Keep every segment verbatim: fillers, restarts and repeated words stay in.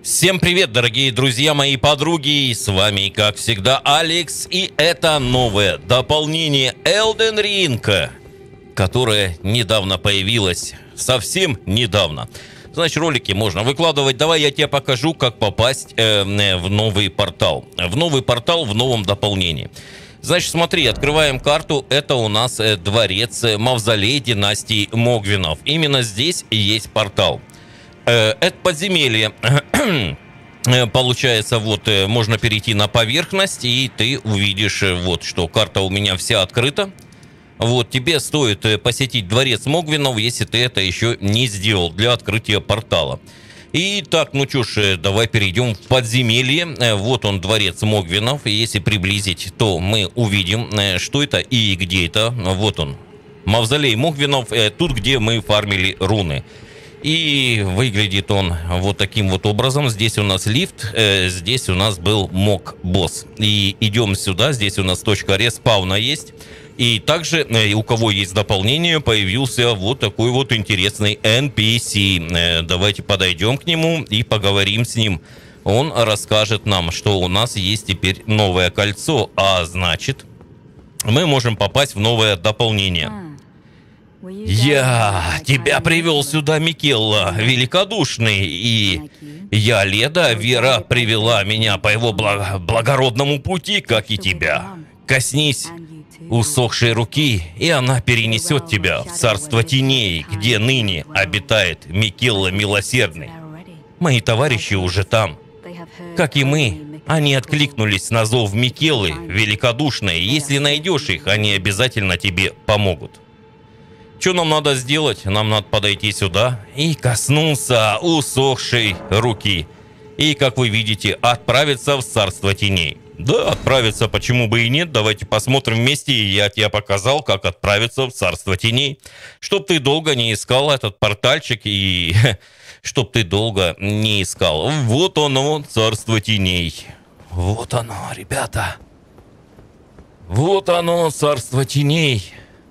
Всем привет, дорогие друзья, мои подруги, с вами, как всегда, Алекс, и это новое дополнение Elden Ring, которое недавно появилось, совсем недавно. Значит, ролики можно выкладывать. Давай я тебе покажу, как попасть э, в новый портал. В новый портал в новом дополнении. Значит, смотри, открываем карту. Это у нас э, дворец, э, мавзолей династии Могвинов. Именно здесь и есть портал. Э, это подземелье. Получается, вот э, можно перейти на поверхность, и ты увидишь, э, вот, что карта у меня вся открыта. Вот, тебе стоит э, посетить дворец Могвинов, если ты это еще не сделал, для открытия портала. И так, ну чё ж, давай перейдем в подземелье. Вот он, дворец Могвинов. Если приблизить, то мы увидим, что это и где это. Вот он, мавзолей Могвинов, тут, где мы фармили руны. И выглядит он вот таким вот образом. Здесь у нас лифт, здесь у нас был Мог-босс. И идем сюда, здесь у нас точка респауна есть. И также, у кого есть дополнение, появился вот такой вот интересный эн пи си. Давайте подойдем к нему и поговорим с ним. Он расскажет нам, что у нас есть теперь новое кольцо, а значит, мы можем попасть в новое дополнение. Я тебя привел сюда, Микелла, великодушный, и я, Леда, Вера привела меня по его благ... благородному пути, как и тебя. Коснись усохшей руки, и она перенесет тебя в царство теней, где ныне обитает Микелла Милосердный. Мои товарищи уже там. Как и мы, они откликнулись на зов Микеллы Великодушной. Если найдешь их, они обязательно тебе помогут. Что нам надо сделать? Нам надо подойти сюда и коснуться усохшей руки. И, как вы видите, отправиться в царство теней. Да, отправиться, почему бы и нет. Давайте посмотрим вместе, и я тебе показал, как отправиться в царство теней. Чтоб ты долго не искал этот портальчик, и чтоб ты долго не искал. Вот оно, царство теней. Вот оно, ребята. Вот оно, царство теней.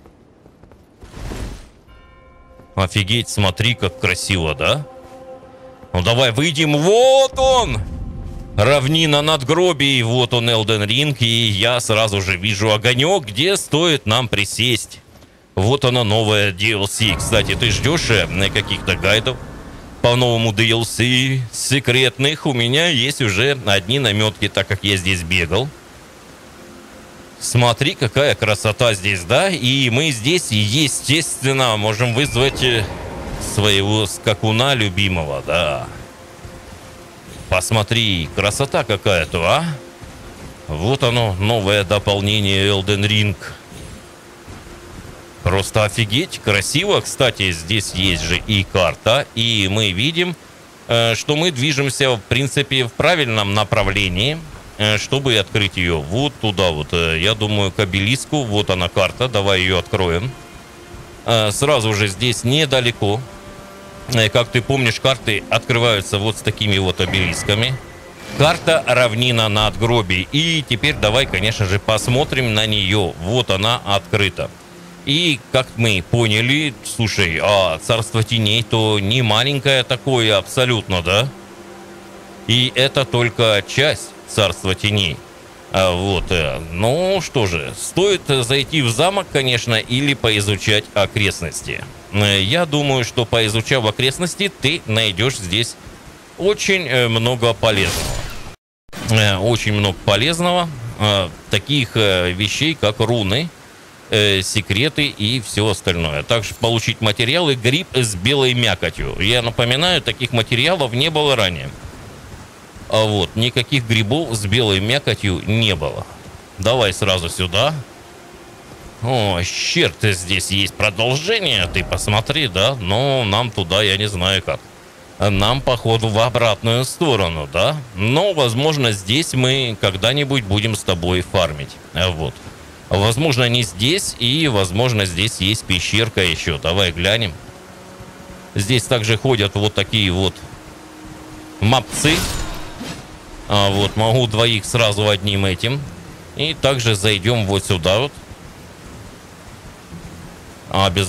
Офигеть, смотри, как красиво, да? Ну давай выйдем. Вот он! Равнина надгробий, вот он, Elden Ring, и я сразу же вижу огонек, где стоит нам присесть. Вот оно, новое ди эл си. Кстати, ты ждешь каких-то гайдов по новому ди эл си секретных? У меня есть уже одни наметки, так как я здесь бегал. Смотри, какая красота здесь, да? И мы здесь, естественно, можем вызвать своего скакуна любимого, да. Посмотри, красота какая-то, а? Вот оно, новое дополнение Elden Ring. Просто офигеть, красиво. Кстати, здесь есть же и карта, и мы видим, что мы движемся, в принципе, в правильном направлении, чтобы открыть ее. Вот туда вот, я думаю, к обелиску. Вот она, карта, давай ее откроем. Сразу же здесь недалеко. Как ты помнишь, карты открываются вот с такими вот обелисками. Карта равнина надгробий. И теперь давай, конечно же, посмотрим на нее. Вот она открыта. И как мы поняли, слушай, а царство теней то не маленькое такое абсолютно, да? И это только часть царства теней. А вот, ну что же, стоит зайти в замок, конечно, или поизучать окрестности. Я думаю, что, поизучав окрестности, ты найдешь здесь очень много полезного. Очень много полезного. Таких вещей, как руны, секреты и все остальное. Также получить материалы гриб с белой мякотью. Я напоминаю, таких материалов не было ранее. А вот, никаких грибов с белой мякотью не было. Давай сразу сюда. О, черт, здесь есть продолжение, ты посмотри, да? Но нам туда, я не знаю как. Нам, походу, в обратную сторону, да? Но, возможно, здесь мы когда-нибудь будем с тобой фармить. Вот. Возможно, не здесь, и, возможно, здесь есть пещерка еще. Давай глянем. Здесь также ходят вот такие вот мопцы. А вот, могу двоих сразу одним этим. И также зайдем вот сюда вот.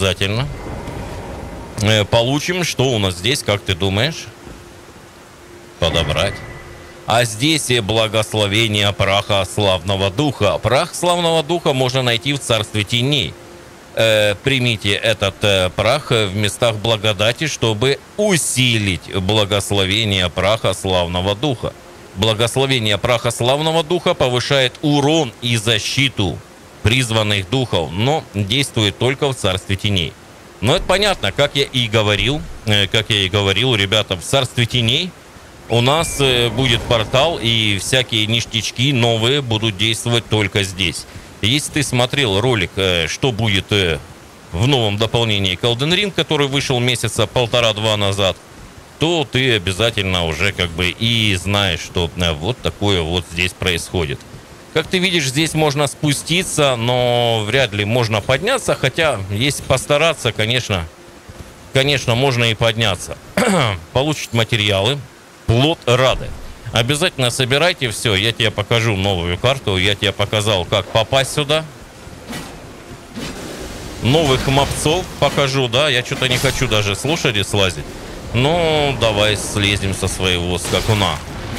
Обязательно. Получим, что у нас здесь, как ты думаешь? подобрать. А здесь и благословение праха славного духа. Прах славного духа можно найти в царстве теней. Э, примите этот э, прах в местах благодати, чтобы усилить благословение праха славного духа. Благословение праха славного духа повышает урон и защиту призванных духов, но действует только в царстве теней. Но это понятно, как я и говорил, э, как я и говорил, ребята, в царстве теней у нас э, будет портал, и всякие ништячки новые будут действовать только здесь. Если ты смотрел ролик, э, что будет э, в новом дополнении к Elden Ring, который вышел месяца полтора-два назад, то ты обязательно уже как бы и знаешь, что э, вот такое вот здесь происходит. Как ты видишь, здесь можно спуститься, но вряд ли можно подняться, хотя если постараться, конечно, конечно, можно и подняться. Получить материалы. Плод Рады. Обязательно собирайте все. Я тебе покажу новую карту. Я тебе показал, как попасть сюда. Новых мопцов покажу, да. Я что-то не хочу даже с лошади слазить. Ну, давай слезем со своего скакуна.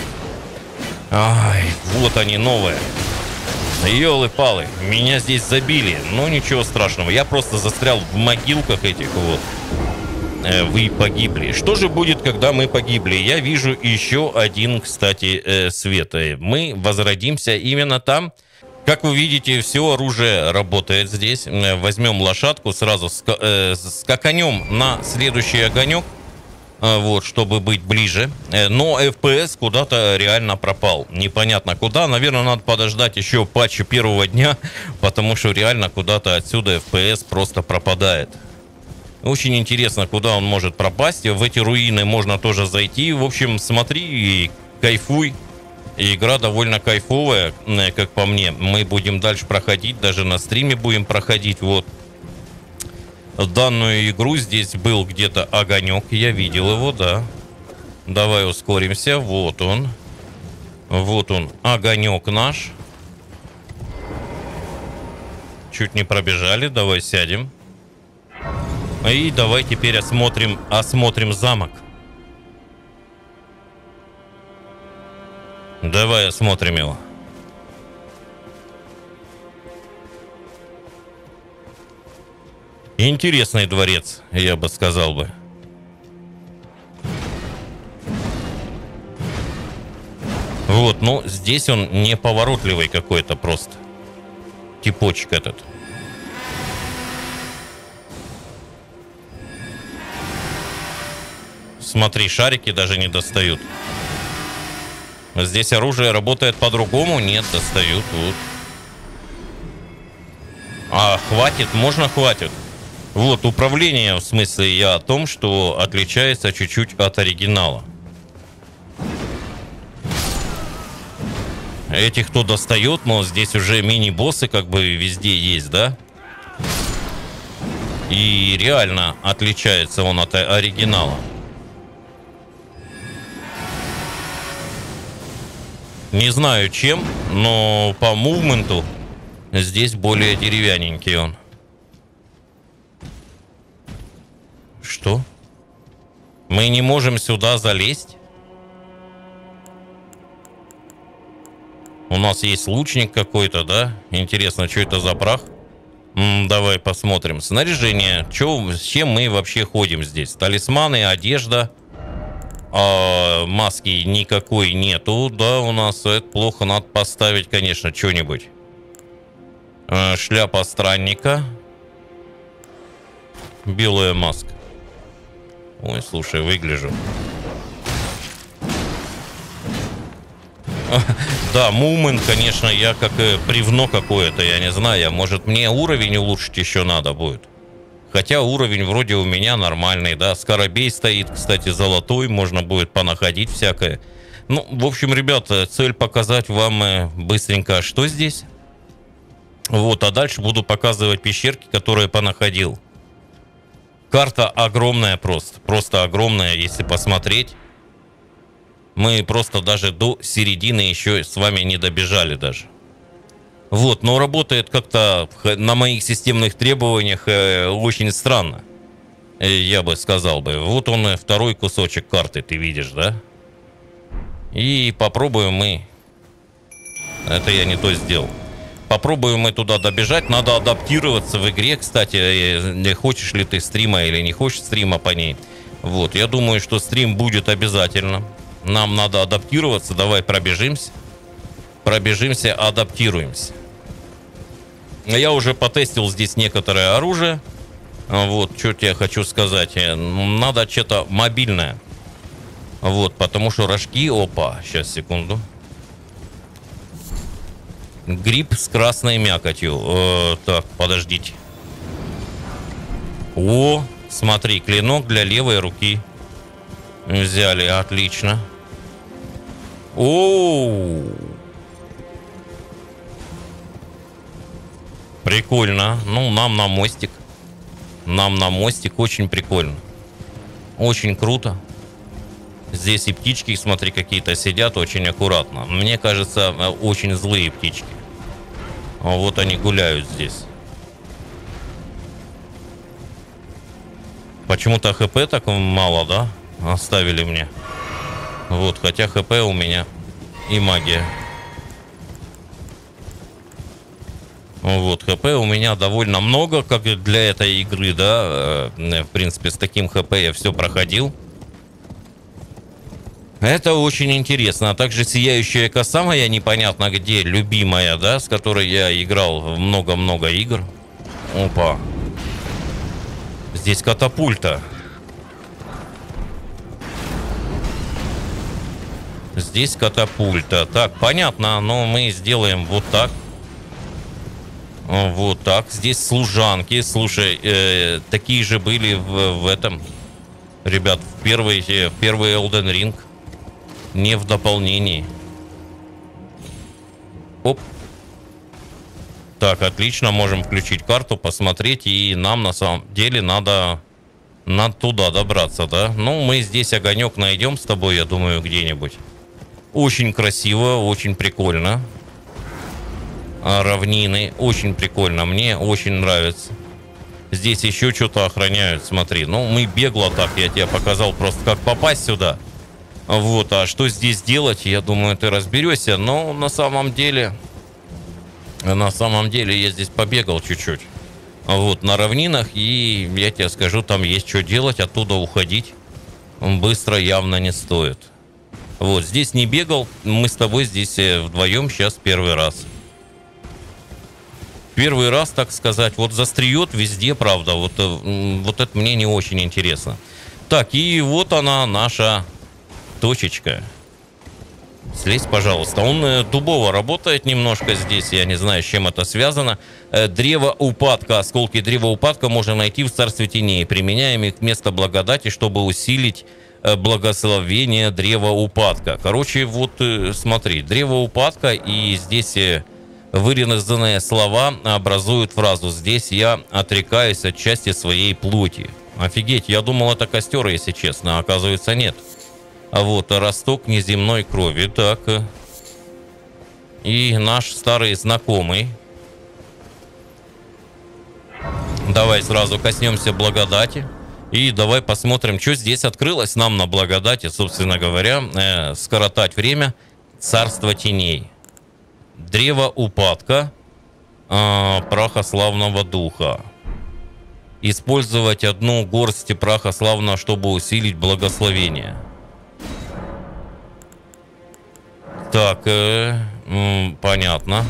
Ай, вот они новые. Ёлы-палы, меня здесь забили. Ну, ничего страшного. Я просто застрял в могилках этих вот. Вы погибли. Что же будет, когда мы погибли? Я вижу еще один, кстати, свет. Мы возродимся именно там. Как вы видите, все оружие работает здесь. Возьмем лошадку, сразу скаканем на следующий огонек, вот, чтобы быть ближе. Но эф пи эс куда-то реально пропал. Непонятно куда. Наверное, надо подождать еще патча первого дня, потому что реально куда-то отсюда эф пи эс просто пропадает. Очень интересно, куда он может пропасть. В эти руины можно тоже зайти. В общем, смотри и кайфуй. Игра довольно кайфовая, как по мне. Мы будем дальше проходить, даже на стриме будем проходить. Вот данную игру. Здесь был где-то огонек. Я видел его, да. Давай ускоримся. Вот он. Вот он, огонек наш. Чуть не пробежали. Давай сядем. И давай теперь осмотрим, осмотрим замок. Давай осмотрим его. Интересный дворец, я бы сказал бы. Вот, ну здесь он неповоротливый какой-то просто. Типочек этот. Смотри, шарики даже не достают. Здесь оружие работает по-другому? Нет, достают. Вот. А хватит? Можно хватит. Вот, управление, в смысле, я о том, что отличается чуть-чуть от оригинала. Этих кто достает, но здесь уже мини-боссы как бы везде есть, да? И реально отличается он от оригинала. Не знаю чем, но по мувменту здесь более деревянненький он. Что? Мы не можем сюда залезть? У нас есть лучник какой-то, да? Интересно, что это за прах? М, давай посмотрим. Снаряжение. Чё, с чем мы вообще ходим здесь? Талисманы, одежда. А маски никакой нету. Да, у нас это плохо. Надо поставить, конечно, что-нибудь. А, шляпа странника. Белая маска. Ой, слушай, выгляжу. Да, мувмент, конечно, я как бревно какое-то, я не знаю. Может, мне уровень улучшить еще надо будет. Хотя уровень вроде у меня нормальный, да. Скоробей стоит, кстати, золотой. Можно будет понаходить всякое. Ну, в общем, ребята, цель показать вам быстренько, что здесь. Вот, а дальше буду показывать пещерки, которые понаходил. Карта огромная просто. Просто огромная, если посмотреть. Мы просто даже до середины еще с вами не добежали даже. Вот, но работает как-то на моих системных требованиях э, очень странно. Э, я бы сказал бы. Вот он, второй кусочек карты, ты видишь, да? И попробуем мы... Это я не то сделал. Попробуем мы туда добежать. Надо адаптироваться в игре. Кстати, хочешь ли ты стрима или не хочешь стрима по ней. Вот, я думаю, что стрим будет обязательно. Нам надо адаптироваться. Давай пробежимся. Пробежимся, адаптируемся. Я уже потестил здесь некоторое оружие. Вот, что я хочу сказать. Надо что-то мобильное. Вот, потому что рожки... Опа, сейчас, секунду. Гриб с красной мякотью. Э, так, подождите. О, смотри, клинок для левой руки. Взяли, отлично. О, прикольно. Ну, нам на мостик. Нам на мостик очень прикольно. Очень круто. Здесь и птички, смотри, какие-то сидят очень аккуратно. Мне кажется, очень злые птички. Вот они гуляют здесь. Почему-то ХП так мало, да? Оставили мне. Вот, хотя ХП у меня и магия. Вот, ХП у меня довольно много, как для этой игры, да. В принципе, с таким ХП я все проходил. Это очень интересно. А также сияющая коса моя, непонятно где, любимая, да, с которой я играл в много-много игр. Опа. Здесь катапульта. Здесь катапульта. Так, понятно, но мы сделаем вот так. Вот так. Здесь служанки. Слушай, э, такие же были в, в этом. Ребят, в первый, в первый Elden Ring. Не в дополнении. Оп. Так, отлично. Можем включить карту, посмотреть. И нам на самом деле надо, надо туда добраться, да? Ну, мы здесь огонек найдем с тобой, я думаю, где-нибудь. Очень красиво, очень прикольно. А равнины. Очень прикольно. Мне очень нравится. Здесь еще что-то охраняют, смотри. Ну, мы бегло так, я тебе показал просто, как попасть сюда. Вот, а что здесь делать, я думаю, ты разберешься. Но на самом деле, на самом деле я здесь побегал чуть-чуть. Вот, на равнинах, и я тебе скажу, там есть что делать, оттуда уходить быстро явно не стоит. Вот, здесь не бегал, мы с тобой здесь вдвоем сейчас первый раз. Первый раз, так сказать, вот застреет везде, правда, вот, вот это мне не очень интересно. Так, и вот она, наша... точечка. Слезь, пожалуйста. Он э, дубово работает немножко здесь. Я не знаю, с чем это связано. Э, древо упадка. Осколки древа упадка можно найти в царстве теней. Применяем их вместо благодати, чтобы усилить э, благословение древа упадка. Короче, вот э, смотри. Древо упадка, и здесь э, вырезанные слова образуют фразу. Здесь я отрекаюсь от части своей плоти. Офигеть, я думал, это костер, если честно. А оказывается, нет. А вот росток неземной крови. Так. И наш старый знакомый. Давай сразу коснемся благодати. И давай посмотрим, что здесь открылось нам на благодати, собственно говоря. Э, скоротать время. Царство теней. Древо упадка. Э, праха славного духа. Использовать одну горсть праха славного, чтобы усилить благословение. Так, э, м, понятно.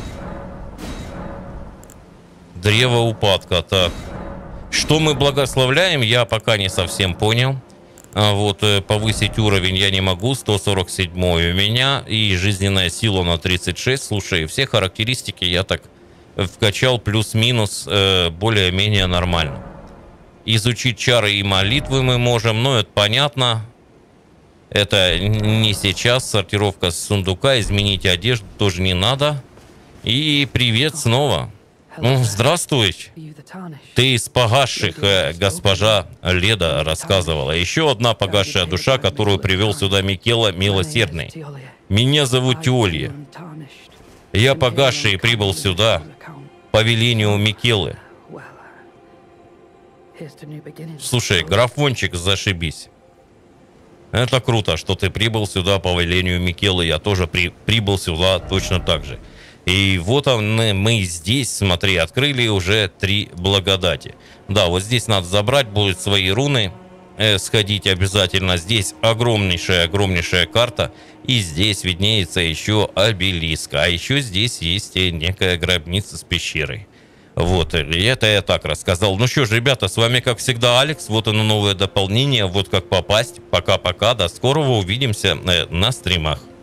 Древо упадка, так. Что мы благословляем, я пока не совсем понял. А вот э, повысить уровень я не могу. сто сорок семь у меня. И жизненная сила на тридцать шесть. Слушай, все характеристики я так вкачал плюс-минус э, более-менее нормально. Изучить чары и молитвы мы можем, но это понятно. Это не сейчас. Сортировка с сундука. Изменить одежду тоже не надо. И привет снова. Ну, здравствуй. Ты из погасших, э, госпожа Леда рассказывала. Еще одна погасшая душа, которую привел сюда Микела Милосердный. Меня зовут Теолья. Я погасший и прибыл сюда по велению Микелы. Слушай, графончик, зашибись. Это круто, что ты прибыл сюда по велению Микелы. Я тоже при, прибыл сюда точно так же. И вот он, мы здесь, смотри, открыли уже три благодати. Да, вот здесь надо забрать будет свои руны, э, сходить обязательно. Здесь огромнейшая, огромнейшая карта. И здесь виднеется еще обелиск. А еще здесь есть и некая гробница с пещерой. Вот, и это я так рассказал. Ну что ж, ребята, с вами, как всегда, Алекс. Вот оно, новое дополнение. Вот как попасть. Пока-пока. До скорого. Увидимся э, на стримах.